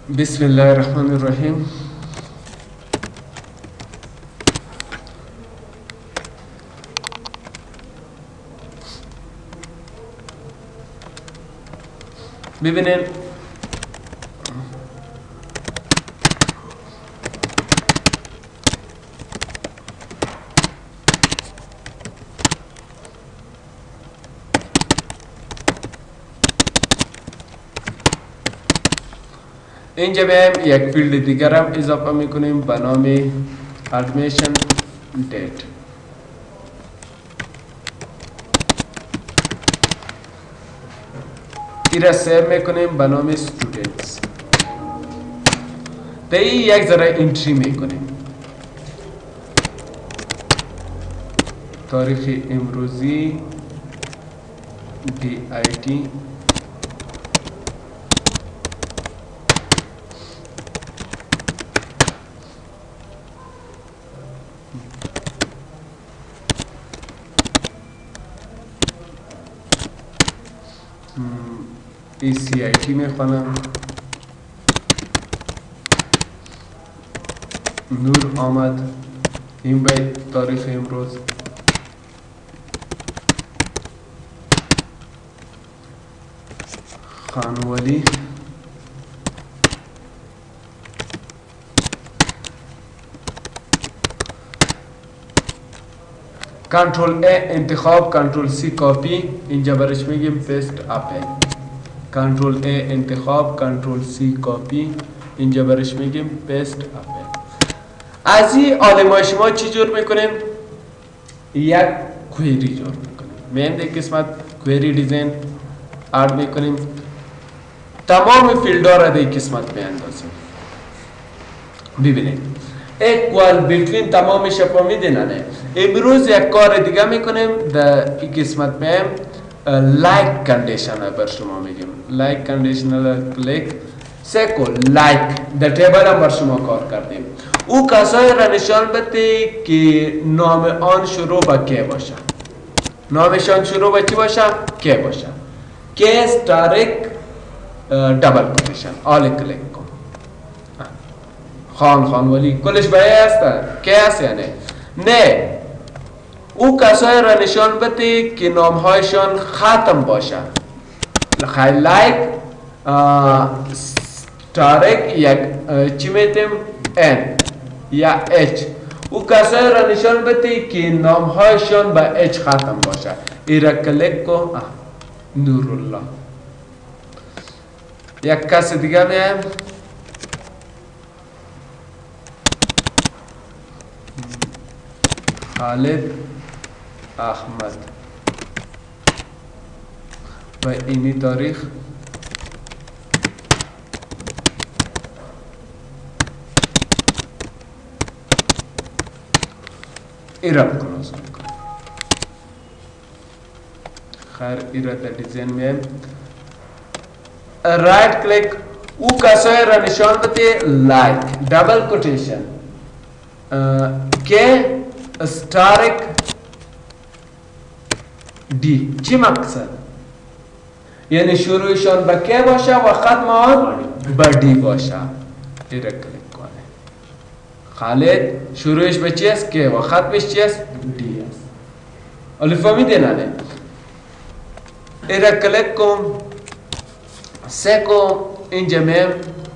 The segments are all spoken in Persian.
बिस्मिल्लाहिर्रहमानिर्रहीम। ببینین اینجا بیایم یک فیلد دیگر هم اضافه میکنیم به نام ادمیشن دیت. این را سیو میکنیم به نام students. در این یک ذره انتری میکنیم تاریخ امروزی DIT ECIT میخوانم. نور آمد. این باید تاریخ امروز. خانوالی کنترل A انتخاب، کنترل C کاپی، اینجا برش میگیم پیست اپل. کنترل A انتخاب، کنترل C کاپی، اینجا برش میگیم پیست اپل. از این آلمایش ما چی جور میکنیم؟ یک کویری جور میکنیم. من یک قسمت کویری دیزاین اد میکنیم، تمام فیلدها را در این قسمت میاندازیم. ببینید اکوال بیتوین تمام شفا میدینه. امروز یک کار دیگه میکنیم در این قسمت میم لایک کندیشنر بر شما میگیم. لایک کندیشنر کلیک سیکو لایک در تیبل هم بر شما کار کردیم. او کسایی را نشان بده که نام آن شروع با که باشه. نامشان شروع با چی باشه؟ که باشه. که ستارک دبل کوتیشن آل کلیک کن. خانوالی کلش باید است که هست یا نه؟ او کسایی را نشان بده که نامهایشان ختم باشه. لایک ستارک یک چی میتیم N یا H. او کسایی را نشان بده که نامهایشان با H ختم باشه. ایرا کلیک کن. نورالله. یک کس دیگه میم خالد احمد و اینی تاریخ ایرا کلوز میکنم. خیر ایرا در دیزاین میم رایت کلیک. او کسایی را نشان بده لایک دبل کوتیشن که ستارک دی. چی مقصد؟ یعنی شروعشان با که باشه و ختم آن با دی باشه. ایره کلیک کنه. خالد شروعش به چی است؟ که و ختمش چی است؟ دی است. ولی فهمیدین نه؟ ایره کلیک کن. سیکو اینجا میم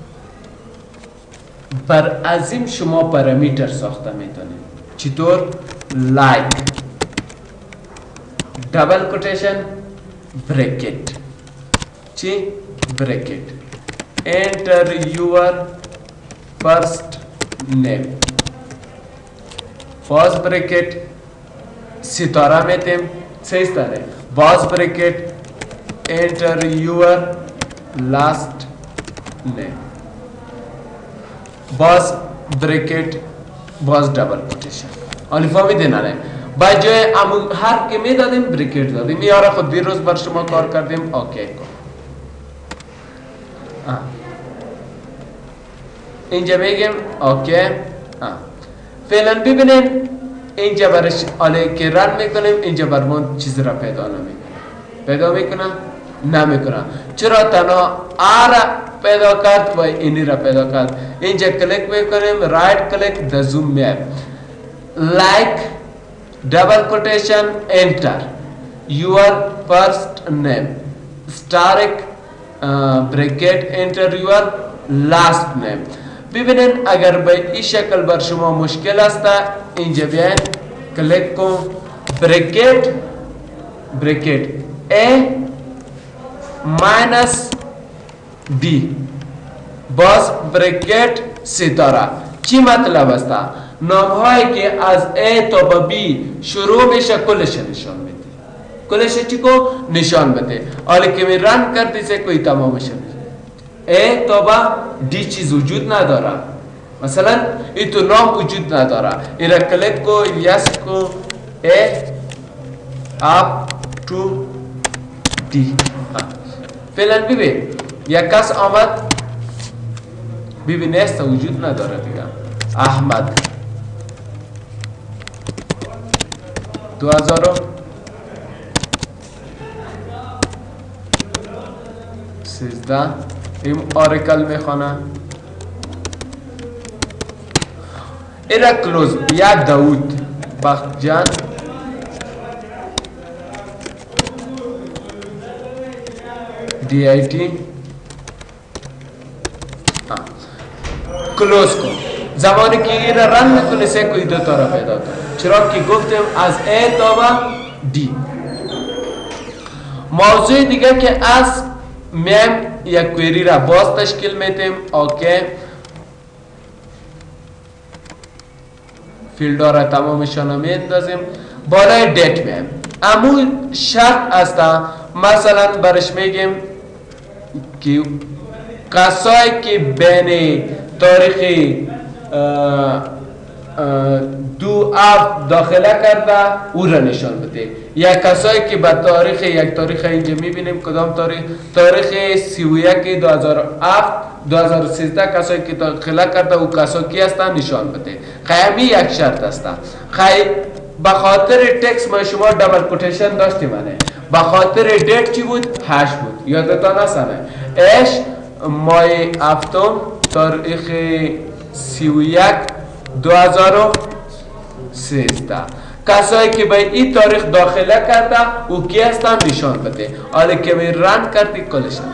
بر ازیم شما پارامیتر ساخته میتونید. چطور؟ لایک دبل کوتیشن بریکت. چی؟ بریکت. انتر یور فرست نیم. باز بریکت ستاره میتیم. سه ستاره. باز بریکت انتر یور last name. باز بریکت باز دبل کوتیشن. آلی فهمیدین نه؟ با جای هر که میدادیم بریکت دادیم. یارا خود دیروز بر شما کار کردیم. اوکی کن. اینجا میگیم اوکی. فعلا ببینین اینجا برش آلی که رن میکنیم اینجا برمون چیز را پیدا نمیکنه. پیدا میکنم؟ نمیکنم. چرا؟ تنها آرا پیدا کرد و اینی را پیدا کرد. اینجا کلیک میکنیم، رایت کلیک د زوم میایم، لایک double quotation enter your first name stark bracket enter your last name. ببینید اگر به این شکل بر شما مشکل است اینجا بیاین کلیک کن bracket a minus b باز bracket ستاره. چی مطلب است؟ نام هایی که از A تا به B شروع میشه کلش نشان بده، کلش چی کو نشان بده. حالا که می رن کردی سے کوئی تمام میشه A تا به D چیز وجود نداره، مثلا این تو نام وجود نداره، این را کلیک کو یس کو A up to D. فعلا ببین یک کس آمد ببین است وجود نداره دیگه، احمد 2013 این اوراکل میخوانه. ایرا کلوز. یا داود بختجان DIT کلوز کن. زمانی که این را رن میکنه سه کوئی دو تا را پیدا کن، چرا که گفتیم از A تا به D. موضوع دیگه که از میم یک کویری را باز تشکیل میتیم. اوکی فیلد را تمامشان میندازیم. بالای دیت میم امو شرط است، مثلا برش میگیم که کسایی که بین تاریخ 2 آب داخله کرده او را نشان بده، یا کسایی که به تاریخ یک تاریخ اینجا میبینیم کدام تاریخ 31 2007 2013 کسایی که داخله کرده او کسا کی هستن نشان بده. خیلی یک شرط است. خیلی به خاطر تکس ما شما دبل کوتیشن داشتیم، به خاطر دیت چی بود؟ 8 بود، یادتان هستنه اش ماه هفتم تاریخ 31 2013 کسایی که به این تاریخ داخله کرده او کی هستن نشان بده. حالا که می رن کردی کلش نشان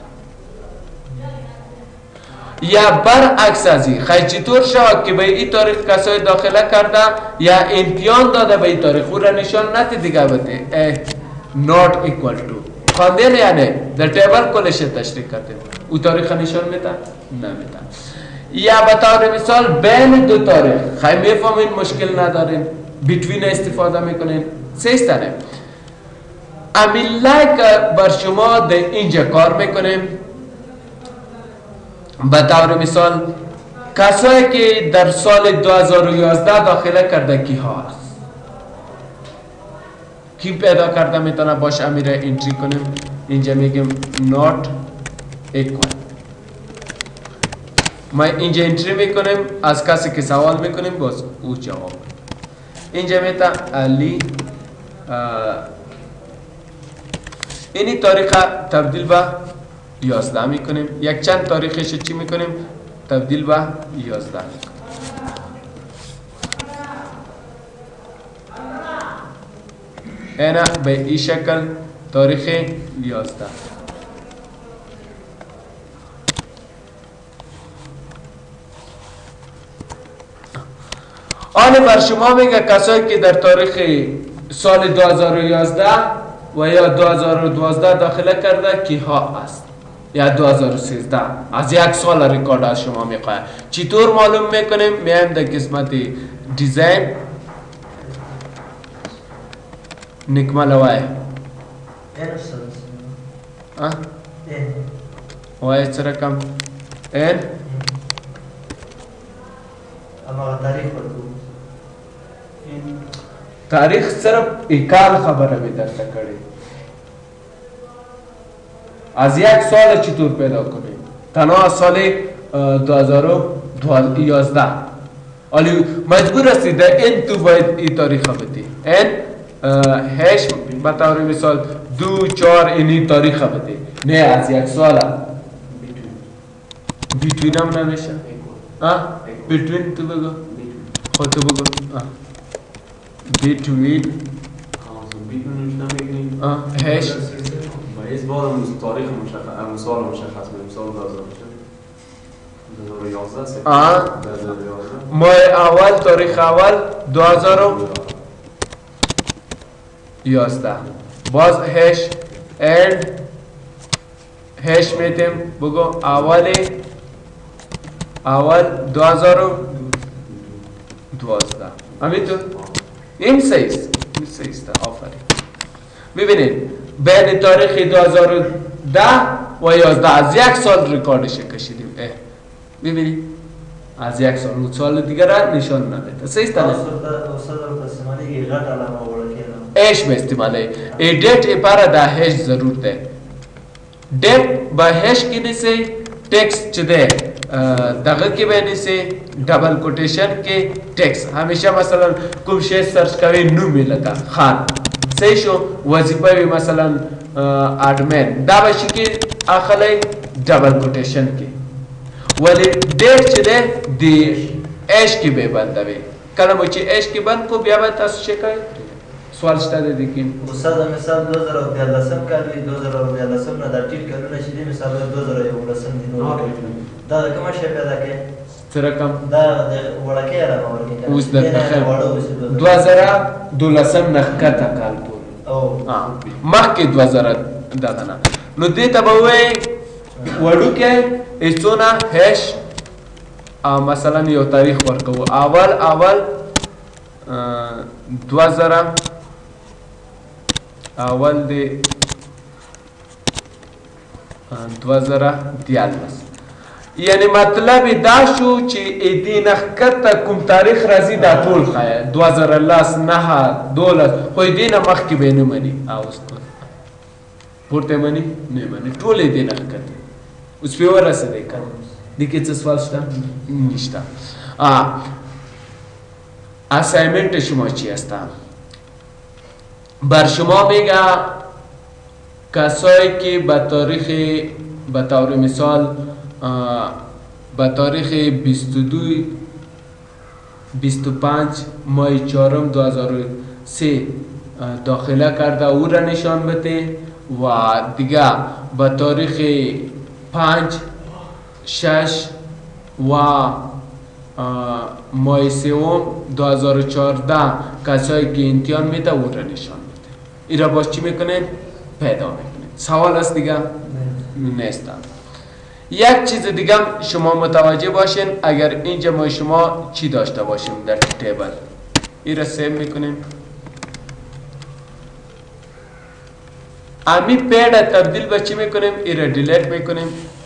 یا برعکس از این خیلی چطور شد که به این تاریخ کسایی داخله کرده یا امتحان داده به این تاریخ او را نشان نتی دیگه بده not equal to خواندین یعنی در تیبل کلش تشریح کرده او تاریخ نشان میده نمیده. یا به طور مثال بین دو تاریخ خیلی میفهمین مشکل ندارین بیتوین استفاده میکنین سیستانه. امی لایک بر شما در اینجا کار میکنیم. به طور مثال کسایی که در سال 2011 داخله کرده کی ها است، کی پیدا کرده میتونه باشه امیره انتری کنیم. اینجا میگیم not equal. ما اینجا انتری میکنیم، از کسی که سوال میکنیم باز او جواب. اینجا میتا علی اینی تاریخ تبدیل به 11 میکنیم. یک چند تاریخش چی میکنیم؟ تبدیل به 11 اینا به این شکل تاریخ 11. آن بر شما میگه کسایی که در تاریخ سال 2011 و یا 2012 داخله کرده کی ها است یا 2013 از یک سال ریکارد از شما میخواه. چطور معلوم میکنیم؟ میایم در قسمت دیزاین نکمل وای وای چه رقم این اما تاریخ تاریخ صرف اکال خبره می درست کردی از یک سال چطور پیدا کنی تنها سال 2011 ولی مجبور هستی در این تو باید این تاریخ بدی. این هش به طور مثال 2 4 اینی تاریخ بدی، نه از یک سال بیتوین هم نمیشه بیتوین تو بگو خود تو بگو بیتوین هش باید بار تاریخ مشخص سال مشخص کنیم سال 2011 ماه اول تاریخ اول 2011 باز هش اند هش میتیم بگو اول 2012 همینطور این صحیح است آفرین ببینید بین تاریخ 2010 و 11 از یک سال ریکاردش کشیدیم ببینید از یک سال اون سال دیگر را نشان نده صحیح است ایش به استعماله ای دیت ای پارا دا هش ضرور ده دیت با هش کی نیسه text चुदे दगल के बहने से double quotation के टेक्स्ट हमेशा मसलन कुछ शेर सर्च करें नू मिलता खान सही शो वजीफा भी मसलन एडमिन दावशी के आखले डबल कोटेशन के वाले डेट चुदे दी एश की बेबंदा बे कलम उची एश की बंद को ब्याबत असुशेका سوال شته ده دیگه استاد مثال 2011 کال 2011 نه دا ټیټ کلونه چې دي مثال 2011 دي نو دا کوم شی پیدا کې تر کم دا وړکه را ورکه اوس د 2012 نخکته کال پور او مخکې 2000 دا نه نو دې ته به وې وړو کې ایستونه هش مثلا یو تاریخ ورکو اول 2000 اول دی 2013 یعنی مطلب دا شو چې دې نخکته کوم تاریخ راځي دا ټول خای 2010 نه 12 خو دې نه مخکې به نه مني اوس پورته مني نه مني ټول دې نخکته اوس په ورسه دی کنه دې کې څه سوال شته نشته اسایمنت شما چی هستم بر شما میگه کسایی که به طور مثال به تاریخ 25 ماه 4 2003 داخله کرده او را نشان بده و دیگه به تاریخ 5 6 و ماه سوم 2014 کسایی که امتحان میده او را نشان میده این را باز چی میکنه؟ پیدا میکنه سوال است دیگه؟ نیستم یک چیز دیگه شما متوجه باشین اگر اینجا ما شما چی داشته باشیم در تیبل این را سیو میکنیم امی پید تبدیل به چی میکنیم این را دیلیت میکنیم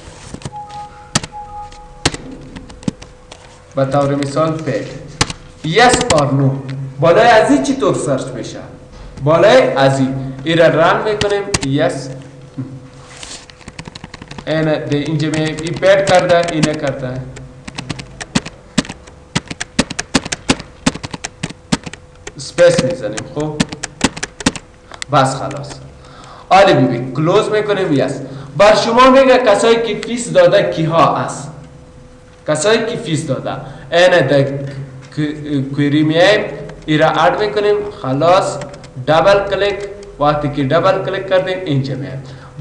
به طور مثال پید یس اور نو بالای ازی چی طور سرچ میشه بالای ازی این را رن میکنیم یس اینجا می پید کرده اینه کرده سپیس میزنیم خوب بس خلاص آلی بی کلوز میکنیم یس بر شما میگه کسایی که فیس داده کی ها است کسایی که فیس داده اینه در کویری میایم ایرا اد میکنیم خلاص دبل کلیک وقتی که دبل کلیک کردیم اینجا میایم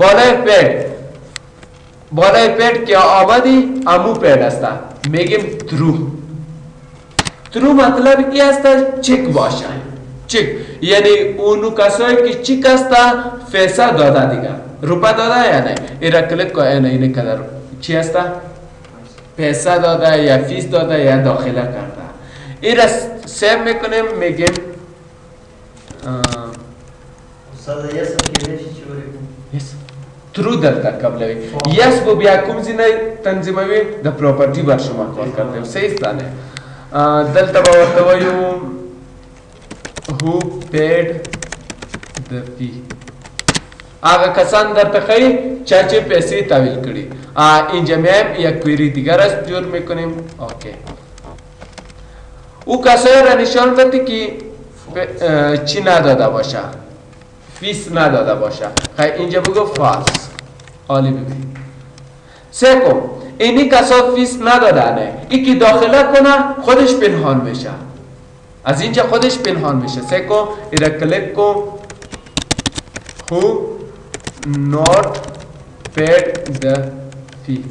بالای پید که آمدی امو پید است میگیم ترو مطلب ای است چک باشه چک یعنی اونو کسایی که چک است پیسه داده دیگه روپا داده یا نه ایرا کلیک که اینه کدر چی است پیسه داده یا فیس داده یا داخله کرده این را سیو میکنیم میگیم استاد یس کیدش چی وریم یس ترو درته قبلوي یس بو بیا کوم ځینې تنظیموي د پراپرټي بر شما کار کوي صحیح ستانه دلته به ورته وایو who paid the fee هغه کسان درته کوي چې پیسې تحویل کړي اینجا میایم یک کویری دیگر است جور میکنیم اوکی او کسایی را نشان بده که چی نداده باشه فیس نداده باشه خیلی اینجا بگو فالس عالی ببین سکو اینی کسا فیس ندادنه، ای که داخله کنه خودش پنهان میشه، از اینجا خودش پنهان میشه. سکو ایره کلیک کو who not paid the fee.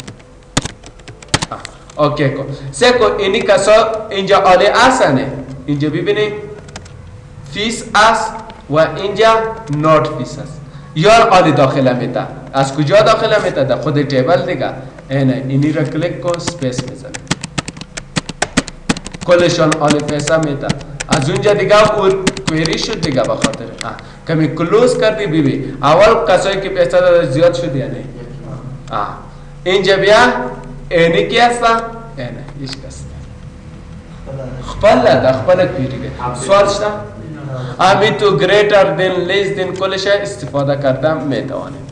اوکی کو سکو اینی کسا اینجا آله اسنه، اینجا ببینید فیس است و اینجا نوت فیس است. یا آلی داخله میده، از کجا داخله میده؟ در خود تیبل دیگه. اینی را کلیک کن، سپیس میزنه، کلشان آلی پیسه میده. از اونجا دیگه او کویری شد دیگه، بخاطر کمی کلوز کردی بیبی. اول کسایی که پیسه داده زیاد شد یا نه؟ اینجا بیا اینی کی هسته؟ اینه هیچ کس خپل ده، خپل کویری سوال شده؟ امی تو گریتر دن لیس دن کلش استفاده کردم میتوانیم.